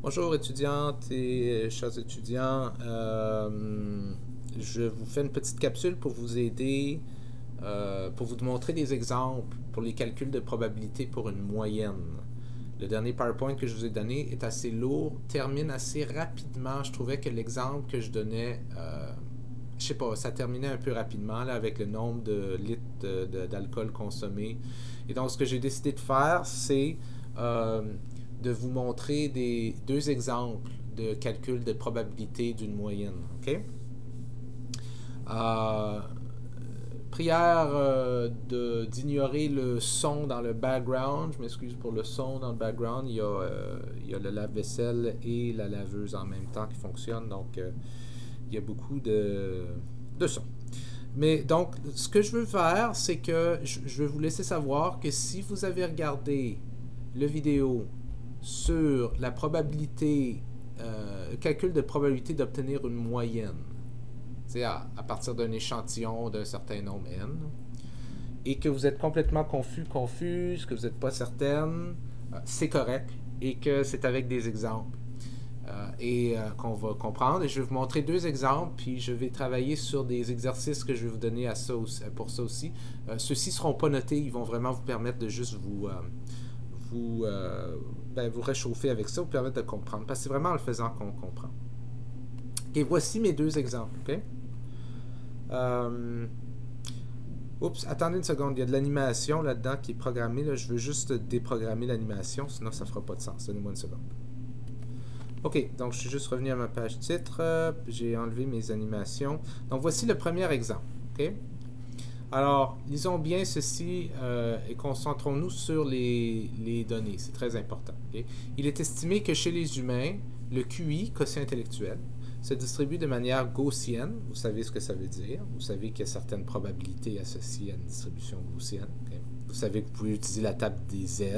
Bonjour étudiantes et chers étudiants. Je vous fais une petite capsule pour vous aider, pour vous montrer des exemples pour les calculs de probabilité pour une moyenne. Le dernier PowerPoint que je vous ai donné est assez lourd, termine assez rapidement. Je trouvais que l'exemple que je donnais, je sais pas, ça terminait un peu rapidement là, avec le nombre de litres d'alcool consommé. Et donc ce que j'ai décidé de faire, c'est de vous montrer deux exemples de calcul de probabilité d'une moyenne. OK? Euh, Prière d'ignorer le son dans le background. Je m'excuse pour le son dans le background. Il y a le lave-vaisselle et la laveuse en même temps qui fonctionnent. Donc, il y a beaucoup de son. Mais donc, ce que je veux faire, c'est que je veux vous laisser savoir que si vous avez regardé le vidéo sur la probabilité, calcul de probabilité d'obtenir une moyenne, à partir d'un échantillon d'un certain nombre n, et que vous êtes complètement confuse, que vous n'êtes pas certaine, c'est correct, et que c'est avec des exemples. Qu'on va comprendre. Et je vais vous montrer deux exemples, puis je vais travailler sur des exercices que je vais vous donner pour ça aussi. Ceux-ci ne seront pas notés, ils vont vraiment vous permettre de juste vous réchauffer avec ça, vous permettre de comprendre. Parce que c'est vraiment en le faisant qu'on comprend. Et voici mes deux exemples. Okay? Oups, attendez une seconde, il y a de l'animation là-dedans qui est programmée. Là. Je veux juste déprogrammer l'animation, sinon ça ne fera pas de sens. Donnez-moi une seconde. Ok, donc je suis juste revenu à ma page titre. J'ai enlevé mes animations. Donc voici le premier exemple. Okay? Alors, lisons bien ceci et concentrons-nous sur les données. C'est très important. Okay? Il est estimé que chez les humains, le QI, quotient intellectuel, se distribue de manière gaussienne. Vous savez ce que ça veut dire. Vous savez qu'il y a certaines probabilités associées à une distribution gaussienne. Okay? Vous savez que vous pouvez utiliser la table des Z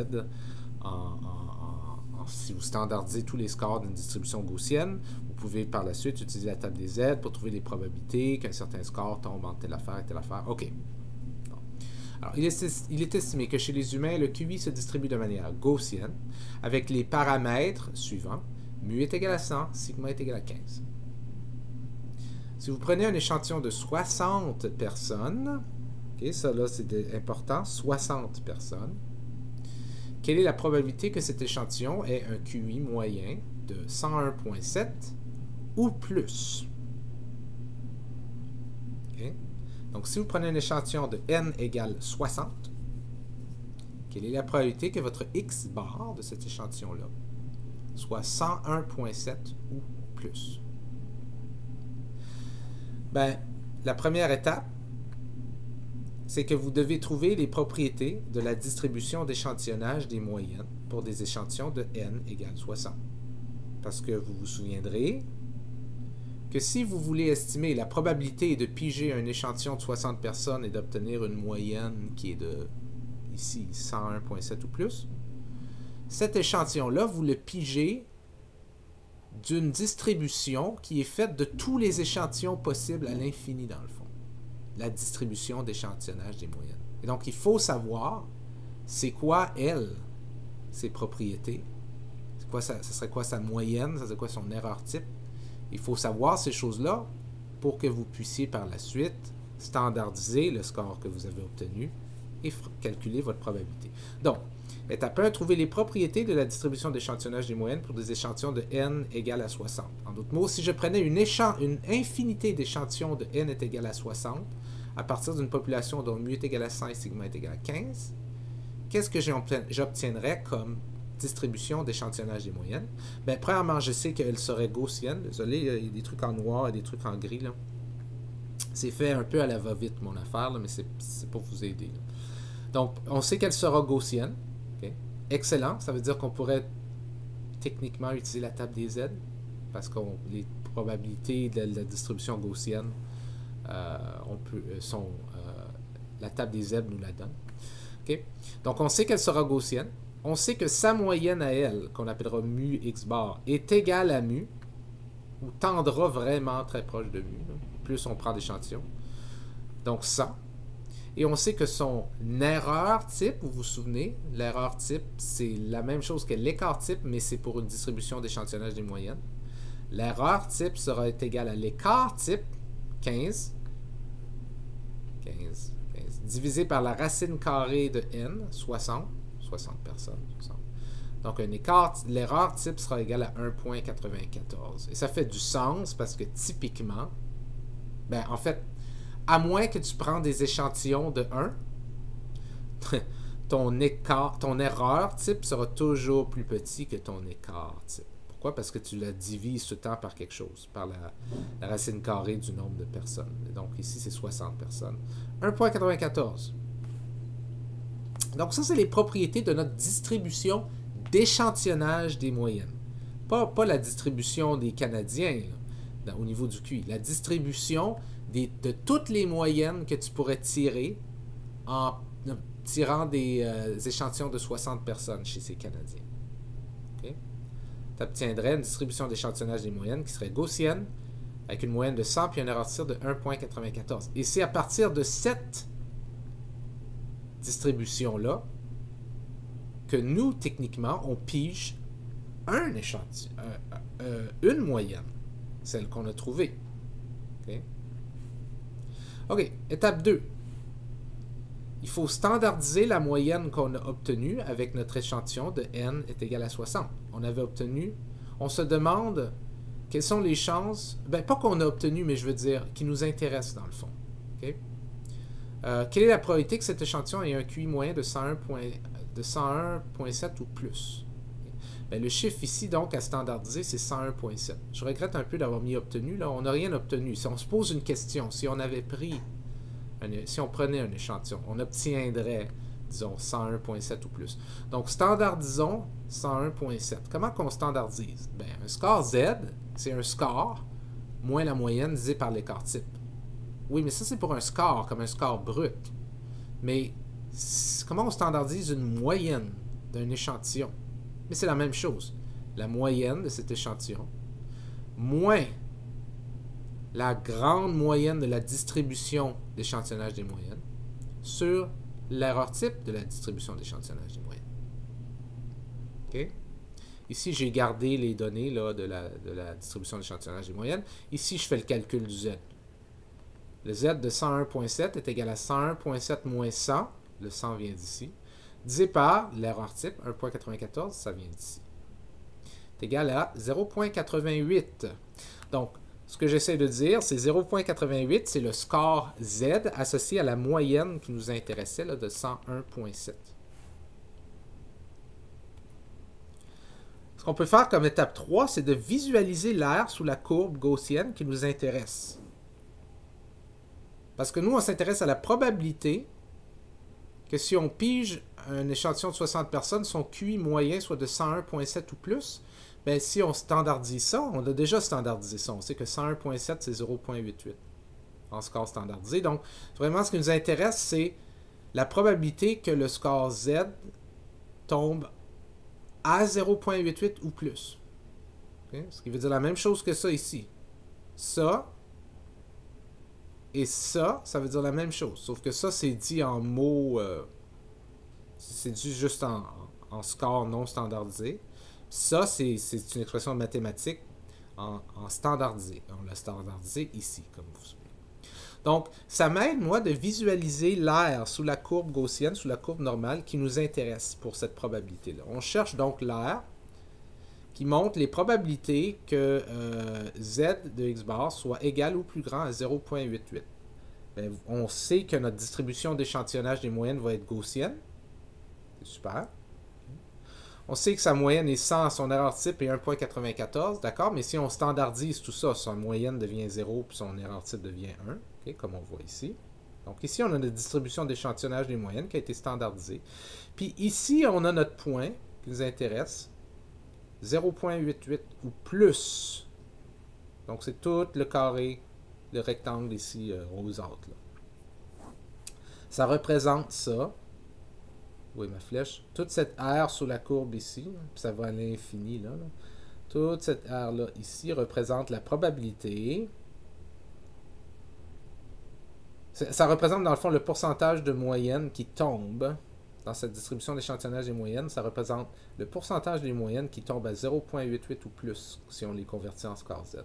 si vous standardisez tous les scores d'une distribution gaussienne. Vous pouvez par la suite utiliser la table des Z pour trouver les probabilités qu'un certain score tombe entre telle affaire et telle affaire. OK. Bon. Alors, il est estimé que chez les humains, le QI se distribue de manière gaussienne avec les paramètres suivants. Mu est égal à 100, sigma est égal à 15. Si vous prenez un échantillon de 60 personnes, okay, ça là c'est important, 60 personnes, quelle est la probabilité que cet échantillon ait un QI moyen de 101,7 ou plus? Okay. Donc, si vous prenez un échantillon de n égale 60, quelle est la probabilité que votre x bar de cet échantillon-là soit 101,7 ou plus? Ben, la première étape, c'est que vous devez trouver les propriétés de la distribution d'échantillonnage des moyennes pour des échantillons de n égale 60. Parce que vous vous souviendrez que si vous voulez estimer la probabilité de piger un échantillon de 60 personnes et d'obtenir une moyenne qui est de, ici, 101,7 ou plus, cet échantillon-là, vous le pigez d'une distribution qui est faite de tous les échantillons possibles à l'infini dans le fond. La distribution d'échantillonnage des moyennes. Et donc, il faut savoir c'est quoi, elle, ses propriétés. Ça serait quoi sa moyenne, ça serait quoi son erreur type. Il faut savoir ces choses-là pour que vous puissiez par la suite standardiser le score que vous avez obtenu et calculer votre probabilité. Donc, étape 1, trouver les propriétés de la distribution d'échantillonnage des moyennes pour des échantillons de n égale à 60. En d'autres mots, si je prenais une infinité d'échantillons de n est égal à 60, à partir d'une population dont mu est égal à 100 et sigma est égal à 15, qu'est-ce que j'obtiendrais comme distribution d'échantillonnage des moyennes? Bien, premièrement, je sais qu'elle serait gaussienne. Désolé, il y a des trucs en noir et des trucs en gris. Là. C'est fait un peu à la va-vite, mon affaire, là, mais c'est pour vous aider. Là. Donc, on sait qu'elle sera gaussienne. Okay. Excellent. Ça veut dire qu'on pourrait techniquement utiliser la table des Z, parce que les probabilités de la distribution gaussienne la table des Z nous la donne. Okay? Donc, on sait qu'elle sera gaussienne. On sait que sa moyenne à elle, qu'on appellera mu x bar, est égale à mu, ou tendra vraiment très proche de mu, là, plus on prend d'échantillons. Donc, ça. Et on sait que son erreur type, vous vous souvenez, l'erreur type, c'est la même chose que l'écart type, mais c'est pour une distribution d'échantillonnage des moyennes. L'erreur type sera égale à l'écart type, 15, divisé par la racine carrée de n, 60 personnes. 60. Donc, l'erreur type sera égale à 1,94. Et ça fait du sens parce que typiquement, ben, en fait, à moins que tu prends des échantillons de 1, ton erreur type sera toujours plus petit que ton écart type. Pourquoi? Parce que tu la divises tout le temps par quelque chose, par la racine carrée du nombre de personnes. Et donc ici, c'est 60 personnes. 1,94. Donc ça, c'est les propriétés de notre distribution d'échantillonnage des moyennes. Pas la distribution des Canadiens là, au niveau du QI. La distribution de toutes les moyennes que tu pourrais tirer en tirant des échantillons de 60 personnes chez ces Canadiens. Okay? Tu obtiendrais une distribution d'échantillonnage des moyennes qui serait gaussienne, avec une moyenne de 100 puis un erreur de tir de 1,94. Et c'est à partir de cette distribution-là que nous, techniquement, on pige un échantillon, une moyenne, celle qu'on a trouvée. Okay? OK, étape 2. Il faut standardiser la moyenne qu'on a obtenue avec notre échantillon de n est égal à 60. On avait obtenu, on se demande quelles sont les chances, ben pas qu'on a obtenu, mais je veux dire, qui nous intéressent dans le fond. Okay? Quelle est la probabilité que cet échantillon ait un QI moyen de 101,7 ou plus? Ben, le chiffre ici, donc, à standardiser, c'est 101,7. Je regrette un peu d'avoir mis obtenu. Là, on n'a rien obtenu. Si on se pose une question, si on avait pris, si on prenait un échantillon, on obtiendrait, disons, 101,7 ou plus. Donc, standardisons 101,7. Comment qu'on standardise? Ben, un score Z, c'est un score moins la moyenne divisé par l'écart type. Oui, mais ça, c'est pour un score, comme un score brut. Mais comment on standardise une moyenne d'un échantillon? Mais c'est la même chose. La moyenne de cet échantillon moins la grande moyenne de la distribution d'échantillonnage des moyennes sur l'erreur type de la distribution d'échantillonnage des moyennes. OK? Ici, j'ai gardé les données là, de la distribution d'échantillonnage des moyennes. Ici, je fais le calcul du Z. Le Z de 101,7 est égal à 101,7 moins 100. Le 100 vient d'ici. Divisé par l'erreur type, 1,94, ça vient d'ici. C'est égal à 0,88. Donc, ce que j'essaie de dire, c'est 0,88, c'est le score Z associé à la moyenne qui nous intéressait là, de 101,7. Ce qu'on peut faire comme étape 3, c'est de visualiser l'aire sous la courbe gaussienne qui nous intéresse. Parce que nous, on s'intéresse à la probabilité que si on pige un échantillon de 60 personnes, son QI moyen soit de 101,7 ou plus, bien, si on standardise ça, on a déjà standardisé ça. On sait que 101,7, c'est 0,88 en score standardisé. Donc, vraiment, ce qui nous intéresse, c'est la probabilité que le score Z tombe à 0,88 ou plus. Okay? Ce qui veut dire la même chose que ça ici. Ça et ça, ça veut dire la même chose. Sauf que ça, c'est dit en mots... c'est dit juste en score non standardisé. Ça, c'est une expression mathématique en standardisé. On l'a standardisé ici, comme vous savez. Donc, ça m'aide, moi, de visualiser l'aire sous la courbe gaussienne, sous la courbe normale, qui nous intéresse pour cette probabilité-là. On cherche donc l'aire qui montre les probabilités que Z de x bar soit égal ou plus grand à 0,88. Bien, on sait que notre distribution d'échantillonnage des moyennes va être gaussienne. C'est super. On sait que sa moyenne est 100, son erreur type est 1,94, d'accord? Mais si on standardise tout ça, sa moyenne devient 0 puis son erreur type devient 1, okay, comme on voit ici. Donc ici, on a notre distribution d'échantillonnage des moyennes qui a été standardisée. Puis ici, on a notre point qui nous intéresse, 0,88 ou plus. Donc c'est tout le carré, le rectangle ici rosâtre. Là. Ça représente ça. Oui, ma flèche. Toute cette aire sous la courbe ici, puis ça va à l'infini, là. Toute cette aire-là ici représente la probabilité Ça représente dans le fond le pourcentage de moyenne qui tombe dans cette distribution d'échantillonnage des moyennes. Ça représente le pourcentage des moyennes qui tombent à 0,88 ou plus si on les convertit en score Z.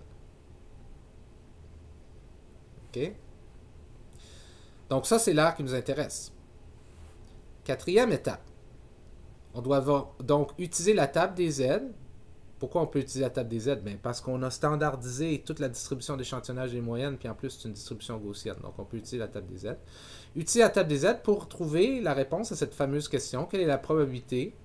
OK? Donc ça, c'est l'aire qui nous intéresse. Quatrième étape. On doit donc utiliser la table des Z. Pourquoi on peut utiliser la table des Z? Bien, parce qu'on a standardisé toute la distribution d'échantillonnage des moyennes, puis en plus, c'est une distribution gaussienne. Donc, on peut utiliser la table des Z. Utiliser la table des Z pour trouver la réponse à cette fameuse question. Quelle est la probabilité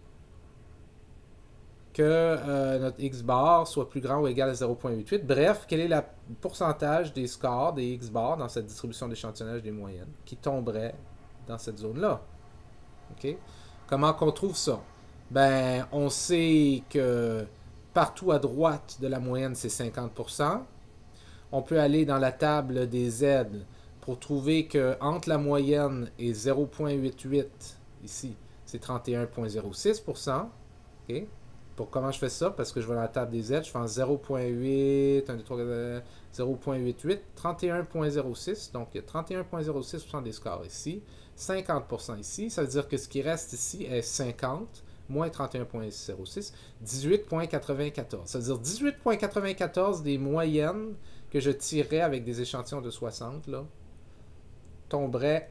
que notre X-bar soit plus grand ou égal à 0,88? Bref, quel est le pourcentage des scores des X-bar dans cette distribution d'échantillonnage des moyennes qui tomberait dans cette zone-là? OK? Comment qu'on trouve ça? Ben, on sait que partout à droite de la moyenne, c'est 50%. On peut aller dans la table des Z pour trouver que entre la moyenne et 0,88, ici, c'est 31,06%. OK? Pour comment je fais ça? Parce que je vais dans la table des Z, je fais en 0,8, 0,88, 31,06. Donc, il y a 31,06% des scores ici, 50% ici. Ça veut dire que ce qui reste ici est 50, moins 31,06, 18,94. Ça veut dire 18,94 des moyennes que je tirerais avec des échantillons de 60, là, tomberaient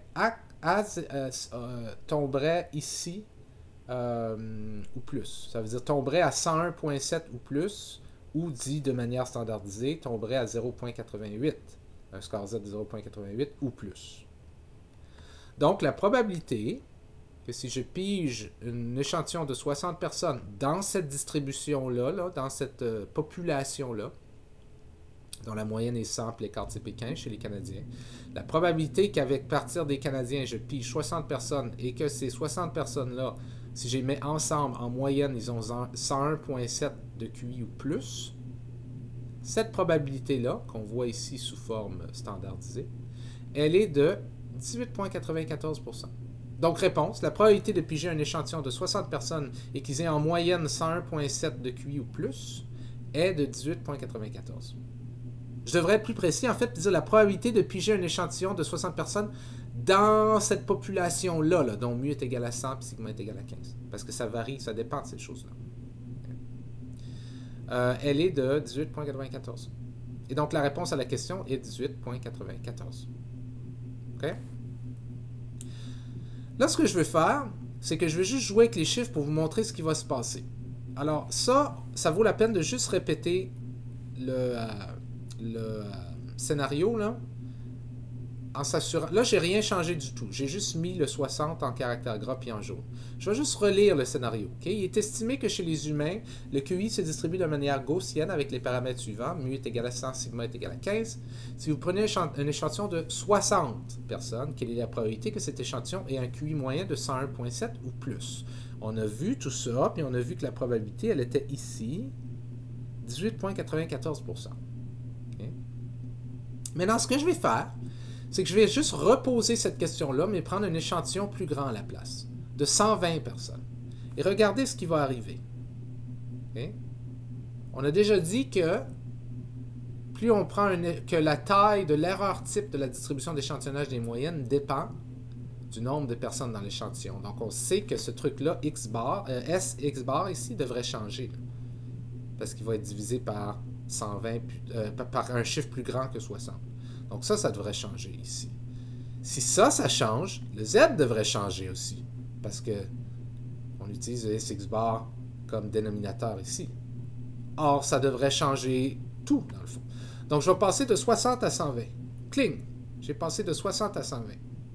ici ou plus. Ça veut dire tomberait à 101,7 ou plus, ou dit de manière standardisée, tomberait à 0,88. Un score Z de 0,88 ou plus. Donc, la probabilité que si je pige un échantillon de 60 personnes dans cette distribution-là, là, dans cette population-là, dont la moyenne est 100 pour l'écart CP15 chez les Canadiens, la probabilité qu'avec partir des Canadiens, je pige 60 personnes et que ces 60 personnes-là, si je les mets ensemble, en moyenne, ils ont 101,7 de QI ou plus, cette probabilité-là, qu'on voit ici sous forme standardisée, elle est de 18,94%. Donc, réponse, la probabilité de piger un échantillon de 60 personnes et qu'ils aient en moyenne 101,7 de QI ou plus est de 18,94. Je devrais être plus précis, en fait, dire la probabilité de piger un échantillon de 60 personnes dans cette population-là, là, dont mu est égal à 100 et sigma est égal à 15. Parce que ça varie, ça dépend de ces choses-là. Elle est de 18,94. Et donc, la réponse à la question est 18,94. OK? Là, ce que je veux faire, c'est que je vais juste jouer avec les chiffres pour vous montrer ce qui va se passer. Alors, ça vaut la peine de juste répéter le scénario, là, en s'assurant... Là, j'ai rien changé du tout. J'ai juste mis le 60 en caractère gras puis en jaune. Je vais juste relire le scénario. Okay? Il est estimé que chez les humains, le QI se distribue de manière gaussienne avec les paramètres suivants. Mu est égal à 100, sigma est égal à 15. Si vous prenez un échantillon de 60 personnes, quelle est la probabilité que cet échantillon ait un QI moyen de 101,7 ou plus? On a vu tout ça, puis on a vu que la probabilité, elle était ici, 18,94%. Okay? Maintenant, ce que je vais faire, c'est que je vais juste reposer cette question-là, mais prendre un échantillon plus grand à la place, de 120 personnes. Et regardez ce qui va arriver. Okay? On a déjà dit que plus on prend que la taille de l'erreur type de la distribution d'échantillonnage des moyennes dépend du nombre de personnes dans l'échantillon. Donc, on sait que ce truc-là, S X bar ici, devrait changer. Là, parce qu'il va être divisé par 120, par un chiffre plus grand que 60. Donc ça devrait changer ici. Si ça change, le Z devrait changer aussi. Parce que on utilise le SX bar comme dénominateur ici. Or, ça devrait changer tout, dans le fond. Donc, je vais passer de 60 à 120. Cling! J'ai passé de 60 à 120.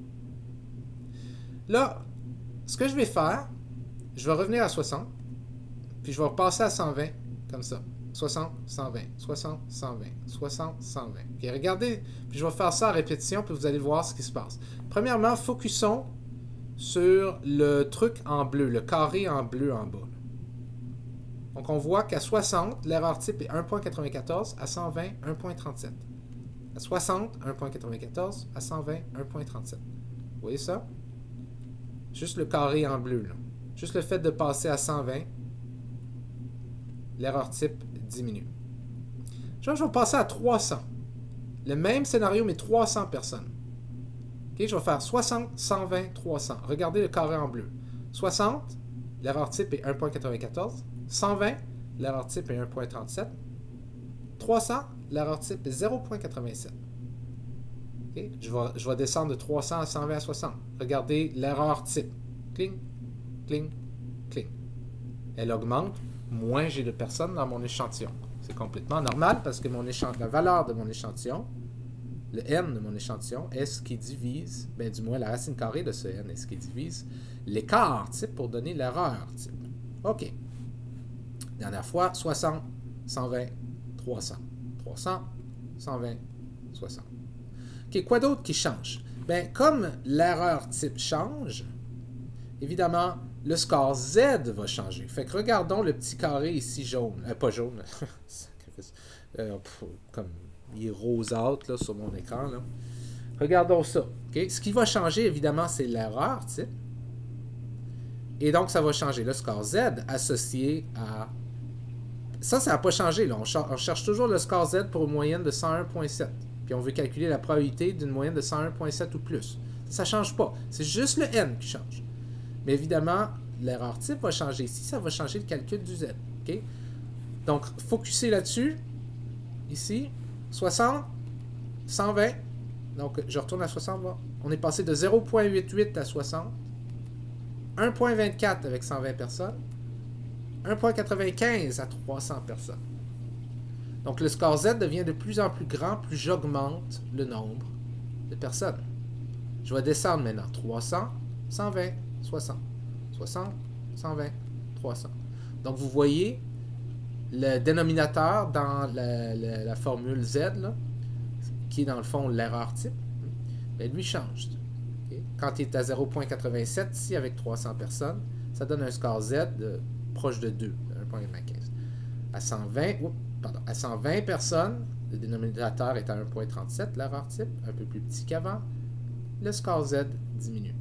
Là, ce que je vais faire, je vais revenir à 60, puis je vais repasser à 120, comme ça. 60, 120, 60, 120, 60, 120. OK, regardez, puis je vais faire ça à répétition, puis vous allez voir ce qui se passe. Premièrement, focusons sur le truc en bleu, le carré en bleu en bas. Donc, on voit qu'à 60, l'erreur type est 1,94, à 120, 1,37. À 60, 1,94, à 120, 1,37. Vous voyez ça? Juste le carré en bleu, là. Juste le fait de passer à 120, l'erreur type diminue. Je vais passer à 300. Le même scénario, mais 300 personnes. OK, je vais faire 60, 120, 300. Regardez le carré en bleu. 60, l'erreur type est 1.94. 120, l'erreur type est 1.37. 300, l'erreur type est 0.87. Okay? Je vais descendre de 300 à 120 à 60. Regardez l'erreur type. Cling, cling, cling. Elle augmente, moins j'ai de personnes dans mon échantillon. C'est complètement normal parce que la valeur de mon échantillon, le n de mon échantillon, est ce qui divise, ben du moins la racine carrée de ce n est ce qui divise l'écart type pour donner l'erreur type. OK. Dernière fois, 60, 120, 300. 300, 120, 60. OK, quoi d'autre qui change? Ben, comme l'erreur type change, évidemment, le score Z va changer. Fait que regardons le petit carré ici jaune. Pas jaune. Comme il est rosâtre là, sur mon écran. Là. Regardons ça. Okay? Ce qui va changer, évidemment, c'est l'erreur type. Et donc, ça va changer le score Z associé à... Ça n'a pas changé. Là. On cherche toujours le score Z pour une moyenne de 101.7. Puis on veut calculer la probabilité d'une moyenne de 101.7 ou plus. Ça ne change pas. C'est juste le N qui change. Mais évidemment, l'erreur type va changer ici. Ça va changer le calcul du Z. Okay? Donc, focussez là-dessus. Ici, 60, 120. Donc, je retourne à 60. On est passé de 0.88 à 60. 1.24 avec 120 personnes. 1.95 à 300 personnes. Donc, le score Z devient de plus en plus grand, plus j'augmente le nombre de personnes. Je vais descendre maintenant. 300, 120, 60. 60, 120, 300. Donc, vous voyez, le dénominateur dans la formule Z, là, qui est dans le fond l'erreur type, bien, lui change. Okay? Quand il est à 0.87, ici, avec 300 personnes, ça donne un score Z proche de 2, 1.95. À 120 personnes, le dénominateur est à 1.37, l'erreur type, un peu plus petit qu'avant, le score Z diminue.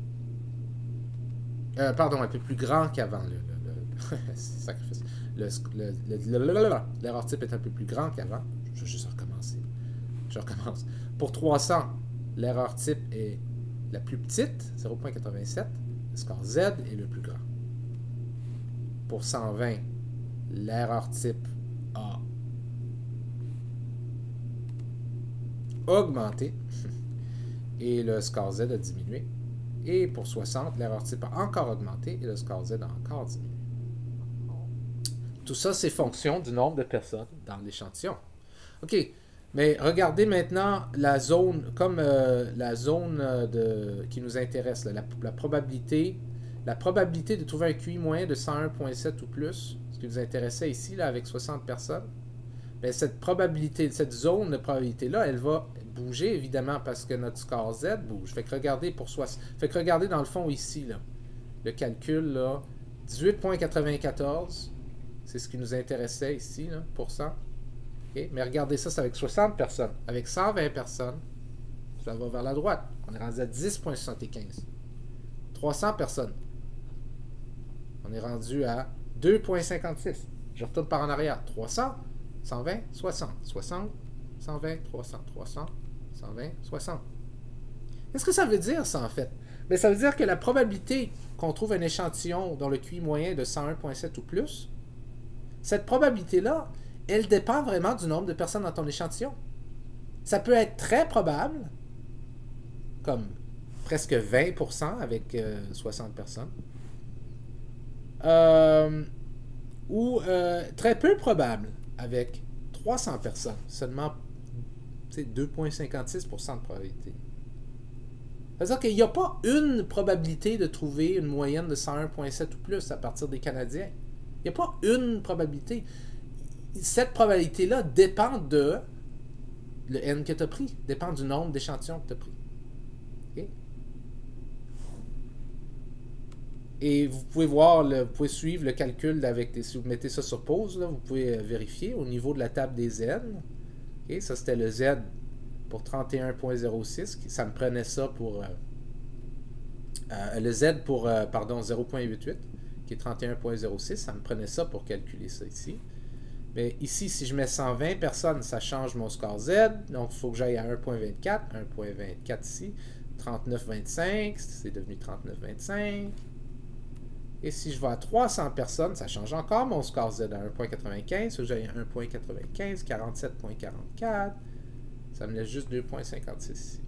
Un peu plus grand qu'avant. Sacrifice. L'erreur type est un peu plus grand qu'avant. Je vais juste recommencer. Je recommence. Pour 300, l'erreur type est la plus petite, 0.87. Le score Z est le plus grand. Pour 120, l'erreur type a augmenté et le score Z a diminué. Et pour 60, l'erreur type a encore augmenté et le score Z a encore diminué. Tout ça, c'est fonction du nombre de personnes dans l'échantillon. OK, mais regardez maintenant la zone, comme la zone qui nous intéresse, là, la probabilité de trouver un QI moyen de 101.7 ou plus, ce qui nous intéressait ici, là, avec 60 personnes. Bien, cette zone de probabilité-là, elle va bouger, évidemment, parce que notre score Z bouge. Fait que regardez dans le fond ici, là, le calcul, là, 18.94, c'est ce qui nous intéressait ici, là, %. Okay? Mais regardez ça, c'est avec 60 personnes. Avec 120 personnes, ça va vers la droite. On est rendu à 10.75. 300 personnes. On est rendu à 2.56. Je retourne par en arrière. 300, 120, 60. 60, 120, 300. 300, 120, 60. Qu'est-ce que ça veut dire, ça, en fait? Bien, ça veut dire que la probabilité qu'on trouve un échantillon dont le QI moyen est de 101.7 ou plus, cette probabilité-là, elle dépend vraiment du nombre de personnes dans ton échantillon. Ça peut être très probable, comme presque 20% avec 60 personnes, ou très peu probable avec 300 personnes, seulement 2,56% de probabilité. C'est-à-dire qu'il n'y a pas une probabilité de trouver une moyenne de 101,7 ou plus à partir des Canadiens. Il n'y a pas une probabilité. Cette probabilité-là dépend de le N que tu as pris, dépend du nombre d'échantillons que tu as pris. Okay? Et vous pouvez voir, vous pouvez suivre le calcul avec si vous mettez ça sur pause, là, vous pouvez vérifier au niveau de la table des N. Okay? Ça, c'était le Z pour 31.06. Ça me prenait ça pour... le Z pour, 0.88, qui est 31.06. Ça me prenait ça pour calculer ça ici. Mais ici, si je mets 120 personnes, ça change mon score Z. Donc, il faut que j'aille à 1.24. 1.24 ici. 39,25, c'est devenu 39,25. Et si je vais à 300 personnes, ça change encore mon score Z à 1,95. J'ai 1,95, 47,44. Ça me laisse juste 2,56 ici.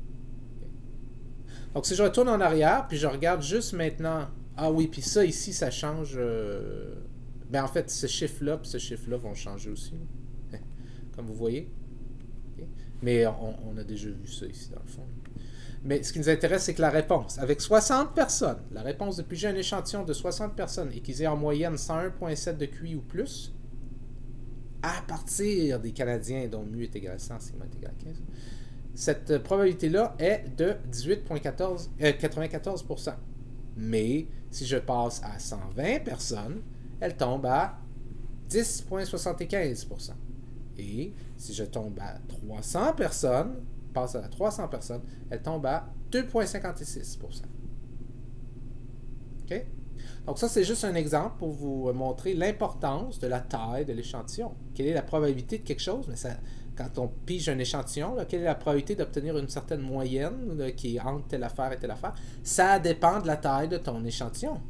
Donc, si je retourne en arrière, puis je regarde juste maintenant... Ah oui, puis ça, ici, ça change... Ben, en fait, ce chiffre-là et ce chiffre-là vont changer aussi. Comme vous voyez. Okay. Mais on a déjà vu ça ici, dans le fond. Mais ce qui nous intéresse, c'est que la réponse, avec 60 personnes, la réponse depuis j'ai un échantillon de 60 personnes et qu'ils aient en moyenne 101,7 de QI ou plus, à partir des Canadiens dont mu est égal à 100, sigma est égal à 15, cette probabilité-là est de 18,94%. Mais si je passe à 120 personnes, elle tombe à 10,75%. Et si je tombe à 300 personnes, passe à 300 personnes, elle tombe à 2,56%. OK? Donc ça, c'est juste un exemple pour vous montrer l'importance de la taille de l'échantillon. Quelle est la probabilité de quelque chose? Mais ça, quand on pige un échantillon, là, quelle est la probabilité d'obtenir une certaine moyenne là, qui est entre telle affaire et telle affaire? Ça dépend de la taille de ton échantillon.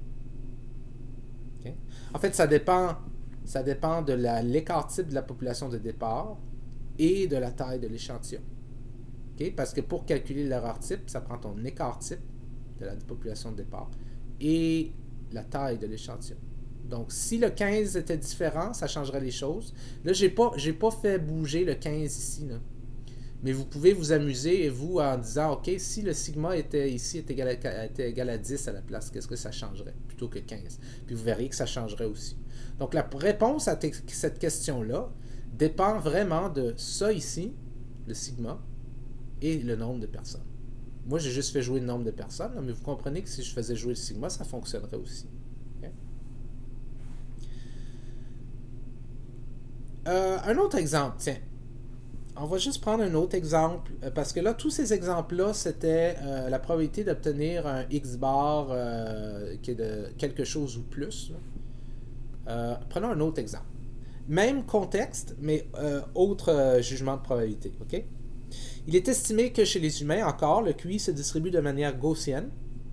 Okay? En fait, ça dépend de l'écart type de la population de départ et de la taille de l'échantillon. Okay? Parce que pour calculer l'erreur type, ça prend ton écart type de la population de départ et la taille de l'échantillon. Donc, si le 15 était différent, ça changerait les choses. Là, j'ai pas fait bouger le 15 ici. Là. Mais vous pouvez vous amuser, vous, en disant, OK, si le sigma était ici, était égal à 10 à la place, qu'est-ce que ça changerait plutôt que 15? Puis vous verriez que ça changerait aussi. Donc, la réponse à cette question-là dépend vraiment de ça ici, le sigma, et le nombre de personnes. Moi, j'ai juste fait jouer le nombre de personnes, là, mais vous comprenez que si je faisais jouer le sigma, ça fonctionnerait aussi. Okay? Un autre exemple, tiens. On va juste prendre un autre exemple, parce que là, tous ces exemples-là, c'était la probabilité d'obtenir un X-bar qui est de quelque chose ou plus. Prenons un autre exemple. Même contexte, mais autre jugement de probabilité. OK? Il est estimé que chez les humains, encore, le QI se distribue de manière gaussienne.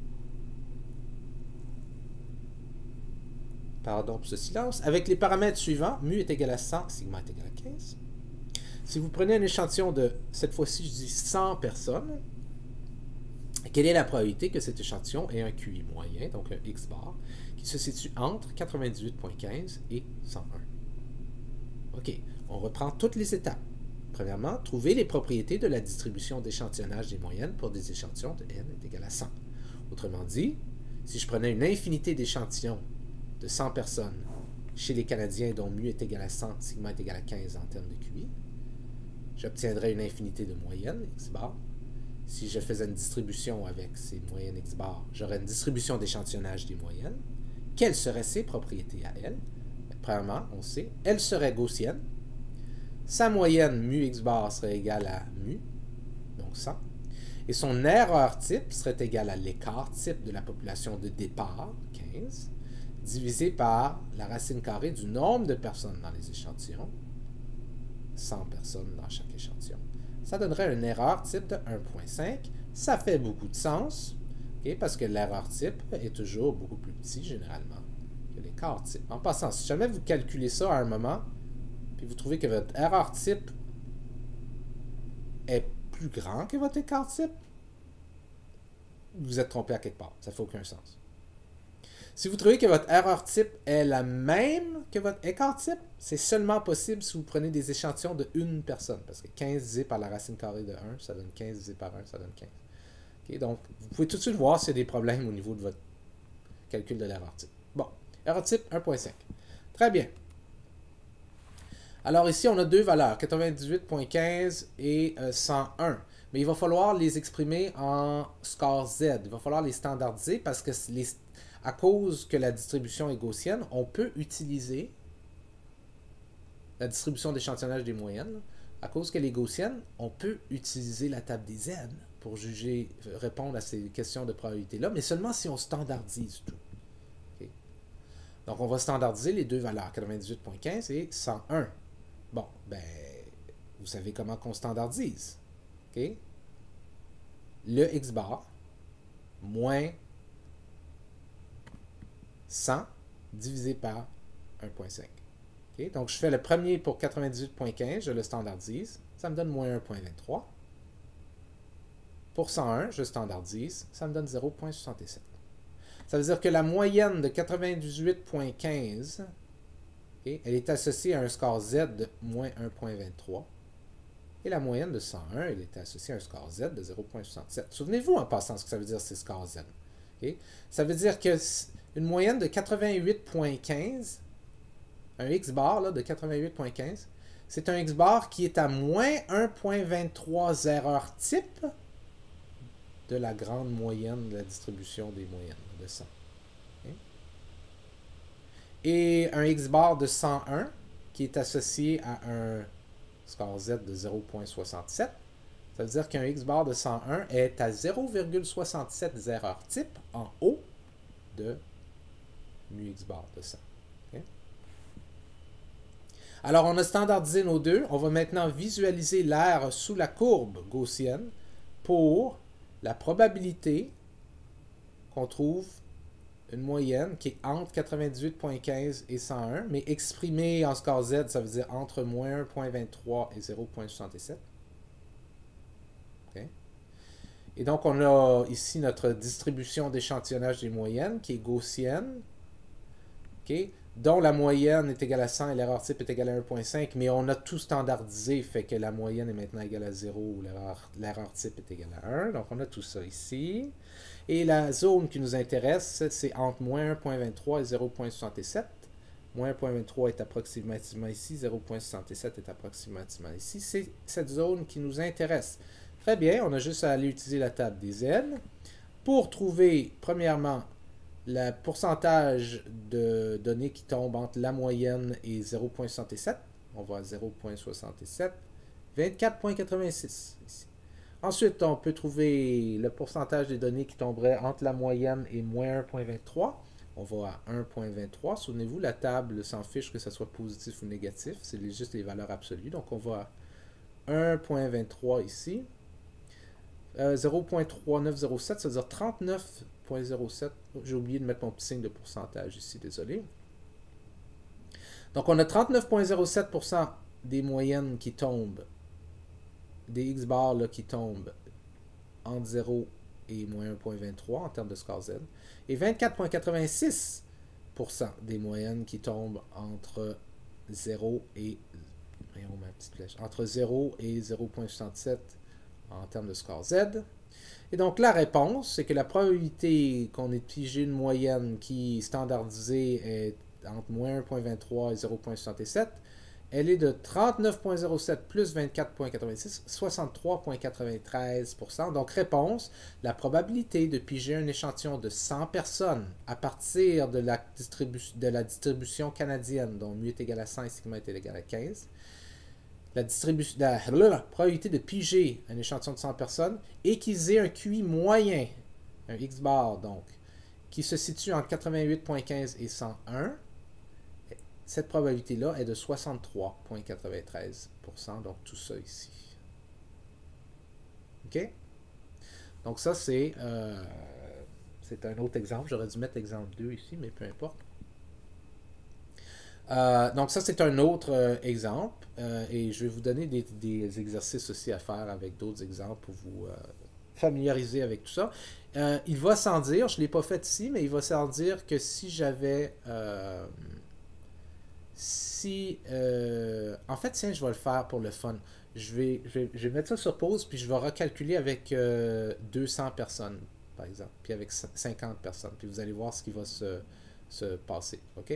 Pardon pour ce silence. Avec les paramètres suivants, mu est égal à 100, sigma est égal à 15. Si vous prenez un échantillon de, cette fois-ci, je dis 100 personnes, quelle est la probabilité que cet échantillon ait un QI moyen, donc un X-bar, qui se situe entre 98,15 et 101? OK, on reprend toutes les étapes. Premièrement, trouver les propriétés de la distribution d'échantillonnage des moyennes pour des échantillons de n est égal à 100. Autrement dit, si je prenais une infinité d'échantillons de 100 personnes chez les Canadiens dont mu est égal à 100, sigma est égal à 15 en termes de QI, j'obtiendrais une infinité de moyennes, x bar. Si je faisais une distribution avec ces moyennes x bar, j'aurais une distribution d'échantillonnage des moyennes. Quelles seraient ses propriétés à elle? Premièrement, on sait, elle serait gaussienne. Sa moyenne mu x bar serait égale à mu, donc 100. Et son erreur type serait égale à l'écart type de la population de départ, 15, divisé par la racine carrée du nombre de personnes dans les échantillons, 100 personnes dans chaque échantillon. Ça donnerait une erreur type de 1,5. Ça fait beaucoup de sens, okay, parce que l'erreur type est toujours beaucoup plus petit, généralement, que l'écart type. En passant, si jamais vous calculez ça à un moment, puis vous trouvez que votre erreur type est plus grand que votre écart type, vous êtes trompé à quelque part. Ça ne fait aucun sens. Si vous trouvez que votre erreur type est la même que votre écart type, c'est seulement possible si vous prenez des échantillons de une personne. Parce que 15 divisé par la racine carrée de 1, ça donne 15 divisé par 1, ça donne 15. Okay, donc, vous pouvez tout de suite voir s'il y a des problèmes au niveau de votre calcul de l'erreur type. Bon, erreur type 1.5. Très bien. Alors ici, on a deux valeurs, 98.15 et 101. Mais il va falloir les exprimer en score Z. Il va falloir les standardiser parce que à cause que la distribution est gaussienne, on peut utiliser la distribution d'échantillonnage des moyennes. À cause qu'elle est gaussienne, on peut utiliser la table des Z pour répondre à ces questions de probabilité-là, mais seulement si on standardise tout. Okay. Donc, on va standardiser les deux valeurs, 98.15 et 101. Bon, ben, vous savez comment qu'on standardise. OK? le x bar moins 100 divisé par 1,5. Okay? Donc, je fais le premier pour 98,15, je le standardise, ça me donne moins 1,23. Pour 101, je standardise, ça me donne 0,67. Ça veut dire que la moyenne de 98,15, okay, elle est associée à un score Z de moins 1,23. Et la moyenne de 101, elle est associée à un score Z de 0,67. Souvenez-vous en passant ce que ça veut dire, ces scores Z. Okay? Ça veut dire que une moyenne de 88,15, un X bar là, de 88,15, c'est un X bar qui est à moins 1,23 erreurs type de la grande moyenne de la distribution des moyennes de 100. Okay? Et un X bar de 101 qui est associé à un score Z de 0,67, ça veut dire qu'un X bar de 101 est à 0,67 erreurs type en haut de mu X bar de 100. Okay? Alors, on a standardisé nos deux. On va maintenant visualiser l'aire sous la courbe gaussienne pour la probabilité qu'on trouve une moyenne qui est entre 98,15 et 101, mais exprimée en score Z, ça veut dire entre moins 1,23 et 0,67. Okay. Et donc, on a ici notre distribution d'échantillonnage des moyennes qui est gaussienne, okay, dont la moyenne est égale à 100 et l'erreur type est égale à 1,5, mais on a tout standardisé, fait que la moyenne est maintenant égale à 0 ou l'erreur type est égale à 1. Donc, on a tout ça ici. Et la zone qui nous intéresse, c'est entre moins 1,23 et 0,67. Moins 1,23 est approximativement ici, 0,67 est approximativement ici. C'est cette zone qui nous intéresse. Très bien, on a juste à aller utiliser la table des Z pour trouver, premièrement, le pourcentage de données qui tombent entre la moyenne et 0,67. On va à 0,67. 24,86 ici. Ensuite, on peut trouver le pourcentage des données qui tomberaient entre la moyenne et moins 1,23. On va à 1,23. Souvenez-vous, la table s'en fiche que ce soit positif ou négatif. C'est juste les valeurs absolues. Donc, on va à 1,23 ici. 0,3907, ça veut dire 39,07. J'ai oublié de mettre mon petit signe de pourcentage ici, désolé. Donc, on a 39,07% des moyennes qui tombent, des X-bars qui tombent entre 0 et moins 1,23 en termes de score Z, et 24,86% des moyennes qui tombent entre 0 et entre 0 et 0,67 en termes de score Z. Et donc, la réponse, c'est que la probabilité qu'on ait pigé une moyenne qui, standardisée, est entre moins 1,23 et 0,67, elle est de 39,07 plus 24,86, 63,93%. Donc, réponse, la probabilité de piger un échantillon de 100 personnes à partir de la distribution canadienne, dont mu est égal à 100 et sigma est égal à 15, la probabilité de piger un échantillon de 100 personnes et qu'ils aient un QI moyen, un X bar donc, qui se situe entre 88,15 et 101, cette probabilité-là est de 63,93%, donc tout ça ici. OK? Donc ça, c'est un autre exemple. J'aurais dû mettre exemple 2 ici, mais peu importe. Donc ça, c'est un autre exemple. Et je vais vous donner des exercices aussi à faire avec d'autres exemples pour vous familiariser avec tout ça. Il va sans dire, je ne l'ai pas fait ici, mais il va sans dire que si j'avais... en fait, tiens, je vais le faire pour le fun. Je vais mettre ça sur pause, puis je vais recalculer avec 200 personnes, par exemple, puis avec 50 personnes. Puis vous allez voir ce qui va se passer. OK?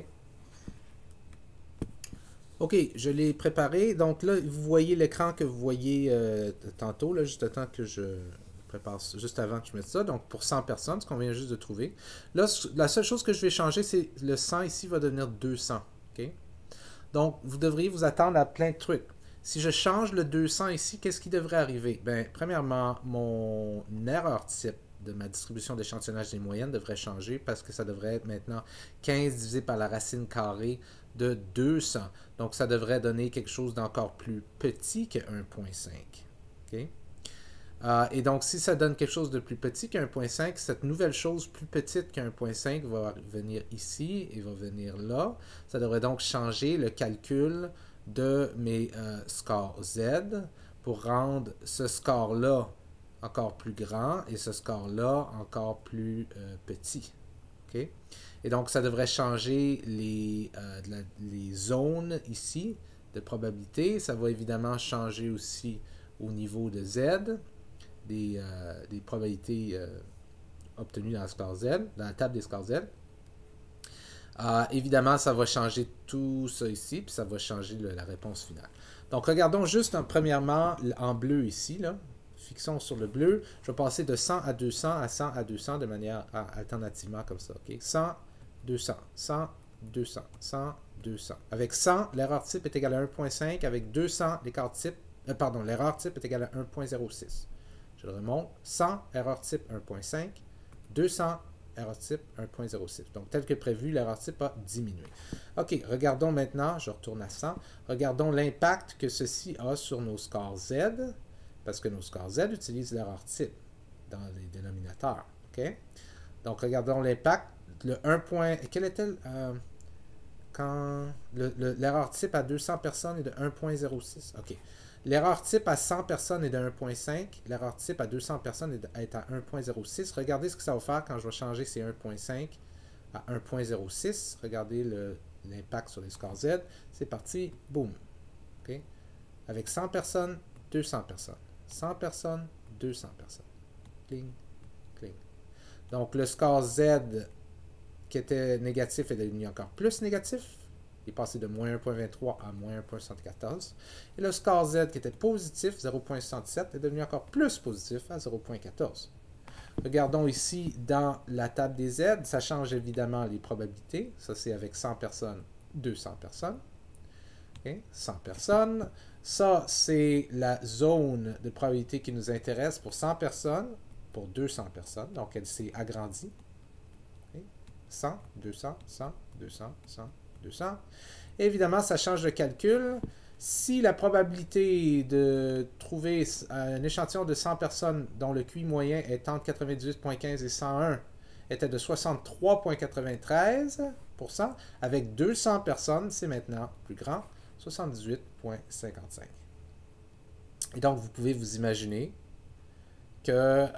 OK, je l'ai préparé. Donc là, vous voyez l'écran que vous voyez tantôt, là, juste le temps que je prépare, juste avant que je mette ça. Donc pour 100 personnes, ce qu'on vient juste de trouver. Là, la seule chose que je vais changer, c'est le 100 ici va devenir 200. OK? Donc, vous devriez vous attendre à plein de trucs. Si je change le 200 ici, qu'est-ce qui devrait arriver? Bien, premièrement, mon erreur type de ma distribution d'échantillonnage des moyennes devrait changer parce que ça devrait être maintenant 15 divisé par la racine carrée de 200. Donc, ça devrait donner quelque chose d'encore plus petit que 1,5. Okay? Et donc, si ça donne quelque chose de plus petit qu'un 1.5, cette nouvelle chose plus petite qu'un 1.5 va venir ici et va venir là. Ça devrait donc changer le calcul de mes scores Z pour rendre ce score-là encore plus grand et ce score-là encore plus petit. Okay? Et donc, ça devrait changer les zones ici de probabilité. Ça va évidemment changer aussi au niveau de Z, des probabilités obtenues dans le score Z, dans la table des scores Z. Évidemment, ça va changer tout ça ici, puis ça va changer la réponse finale. Donc, regardons juste premièrement en bleu ici, là. Fixons sur le bleu. Je vais passer de 100 à 200 à 100 à 200 de manière alternativement comme ça. Okay? 100, 200, 100, 200, 100, 200. Avec 100, l'erreur type est égale à 1.5. Avec 200, l'erreur type est égale à 1.06. Je le remonte. 100, erreur type 1.5. 200, erreur type 1.06. Donc, tel que prévu, l'erreur type a diminué. OK, regardons maintenant, je retourne à 100. Regardons l'impact que ceci a sur nos scores Z, parce que nos scores Z utilisent l'erreur type dans les dénominateurs. OK? Donc, regardons l'impact. Le 1. Quel était quand l'erreur type à 200 personnes est de 1.06? OK. L'erreur type à 100 personnes est de 1.5. L'erreur type à 200 personnes est à 1.06. Regardez ce que ça va faire quand je vais changer ces 1.5 à 1.06. Regardez l'impact sur les scores Z. C'est parti. Boum. Okay? Avec 100 personnes, 200 personnes. 100 personnes, 200 personnes. Cling, cling. Donc, le score Z qui était négatif est devenu encore plus négatif. Il est passé de moins 1.23 à moins 1.74. Et le score Z qui était positif, 0.67, est devenu encore plus positif à 0.14. Regardons ici dans la table des Z, ça change évidemment les probabilités. Ça, c'est avec 100 personnes, 200 personnes. Okay? 100 personnes. Ça, c'est la zone de probabilité qui nous intéresse pour 100 personnes, pour 200 personnes. Donc, elle s'est agrandie. Okay? 100, 200, 100, 200, 100, 200. Et évidemment, ça change de calcul. Si la probabilité de trouver un échantillon de 100 personnes dont le QI moyen est entre 98.15 et 101 était de 63.93%, avec 200 personnes, c'est maintenant plus grand, 78.55. Et donc, vous pouvez vous imaginer que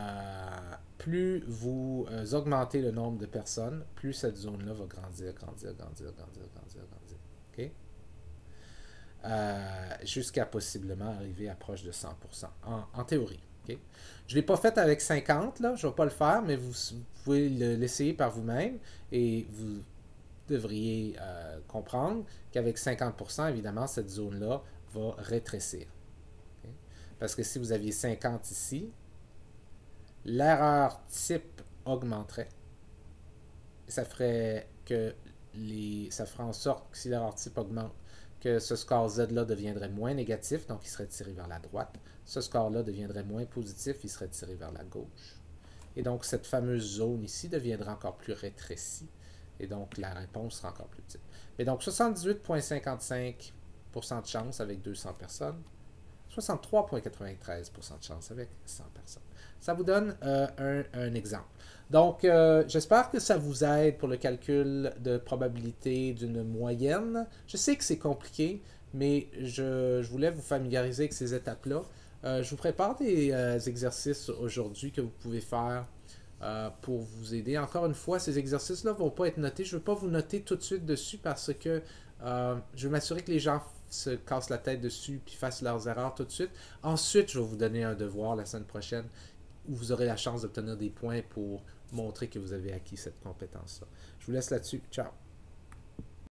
plus vous augmentez le nombre de personnes, plus cette zone-là va grandir, grandir, grandir, grandir, grandir, grandir. OK? Jusqu'à possiblement arriver à proche de 100%, en théorie. Okay? Je ne l'ai pas fait avec 50, là, je ne vais pas le faire, mais vous pouvez l'essayer par vous-même et vous devriez comprendre qu'avec 50%, évidemment, cette zone-là va rétrécir. Okay? Parce que si vous aviez 50 ici, l'erreur type augmenterait. Ça ferait en sorte que si l'erreur type augmente, que ce score Z-là deviendrait moins négatif, donc il serait tiré vers la droite. Ce score-là deviendrait moins positif, il serait tiré vers la gauche. Et donc, cette fameuse zone ici deviendra encore plus rétrécie. Et donc, la réponse sera encore plus petite. Mais donc, 78,55% de chance avec 200 personnes. 63,93% de chance avec 100 personnes. Ça vous donne un exemple. Donc, j'espère que ça vous aide pour le calcul de probabilité d'une moyenne. Je sais que c'est compliqué, mais je voulais vous familiariser avec ces étapes-là. Je vous prépare des exercices aujourd'hui que vous pouvez faire pour vous aider. Encore une fois, ces exercices-là ne vont pas être notés. Je ne veux pas vous noter tout de suite dessus parce que je veux m'assurer que les gens se cassent la tête dessus puis fassent leurs erreurs tout de suite. Ensuite, je vais vous donner un devoir la semaine prochaine où vous aurez la chance d'obtenir des points pour montrer que vous avez acquis cette compétence-là. Je vous laisse là-dessus. Ciao!